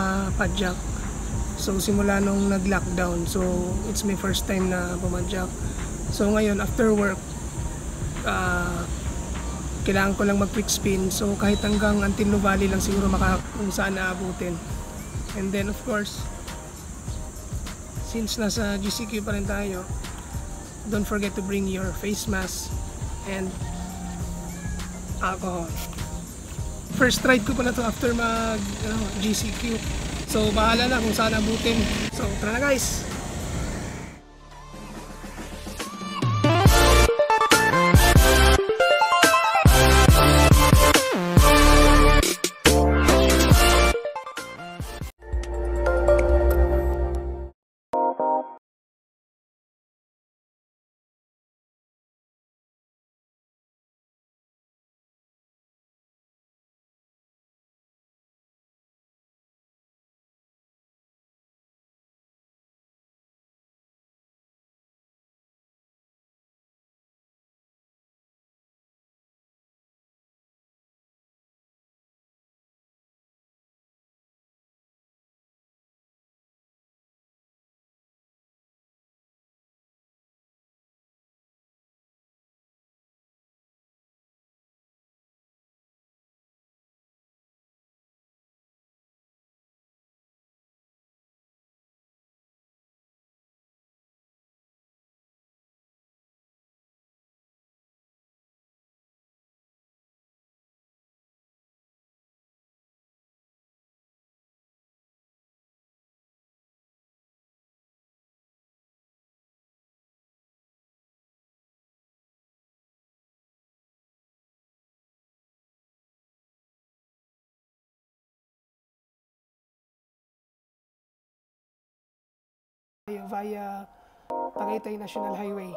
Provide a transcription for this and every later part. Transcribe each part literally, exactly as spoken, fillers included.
nakapadjak. So simula nung nag-lockdown, so it's my first time na pumadjak. So ngayon after work, uh, kailangan ko lang mag quick spin. So kahit hanggang Antilo Valley lang siguro maka kung saan naabutin. And then of course, since nasa G C Q pa rin tayo, don't forget to bring your face mask and alcohol. First ride ko pala to after mag ano, G C Q. So bahala na kung saan abutin. So tara na guys! Via Tagaytay National Highway.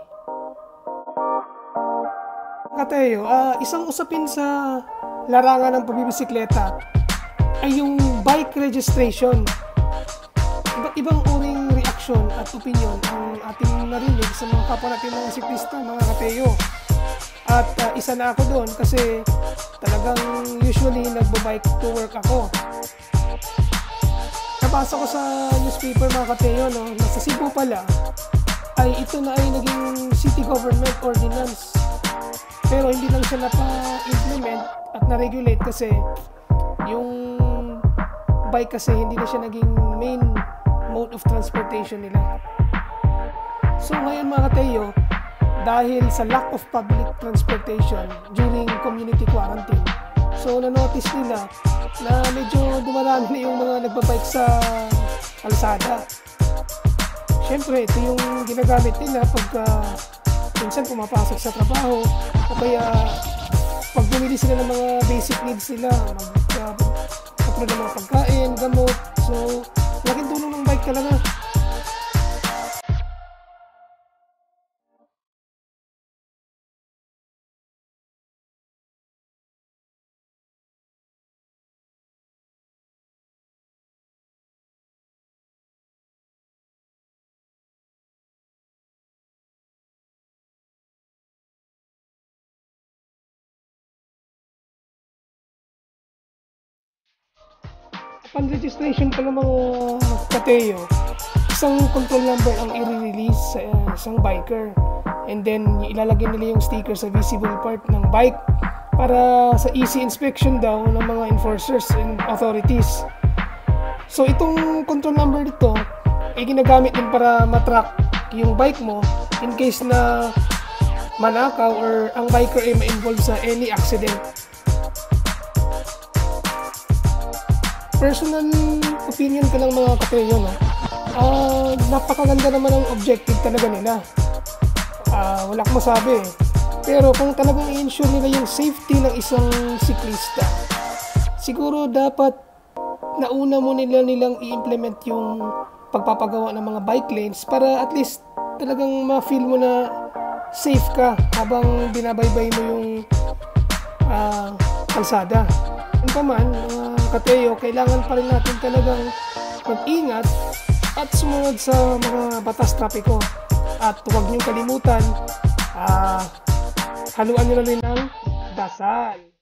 Kateo, uh, isang usapin sa larangan ng pagbibisikleta ay yung bike registration. Iba't ibang uring reaksyon at opinion ang ating narinig sa mga kapwa natin mga siklista, mga kateo. At uh, isa na ako doon kasi talagang usually nagbo-bike to work ako. Nabasa ko sa newspaper mga kateo, no, na sa Cebu pala ay ito na ay naging city government ordinance, pero hindi lang siya napa-implement at na-regulate kasi yung bike kasi hindi na siya naging main mode of transportation nila. So ngayon mga kateo, dahil sa lack of public transportation during community quarantine, so na-notice nila na medyo dumarami na yung mga nagbabike sa kalsada. Siyempre, ito yung ginagamit nila pagka minsan pumapasok sa trabaho o kaya pag bumili sila ng mga basic needs nila, mag-upload ng mga pagkain, gamot. So, laking tulong ng bike talaga. Upon registration pa ng mga kateo, isang control number ang i-release sa uh, isang biker, and then ilalagay nila yung sticker sa visible part ng bike para sa easy inspection daw ng mga enforcers and authorities. So itong control number dito ay ginagamit din para matrack yung bike mo in case na manakaw or ang biker ay ma-involve sa any accident. Personal opinion ko lang mga kateo, no? Uh, napakaganda naman ang objective talaga nila. Uh, wala akong masabi. Pero kung talagang i-ensure nila yung safety ng isang siklista, siguro dapat nauna mo nila nilang i-implement yung pagpapagawa ng mga bike lanes para at least talagang ma-feel mo na safe ka habang binabaybay mo yung uh, kalsada. Ano pa man, mga kateo, kailangan pa rin natin talagang mag-ingat at sumunod sa mga batas trapiko. At huwag niyong kalimutan, uh, haluan nyo na rin ng dasal.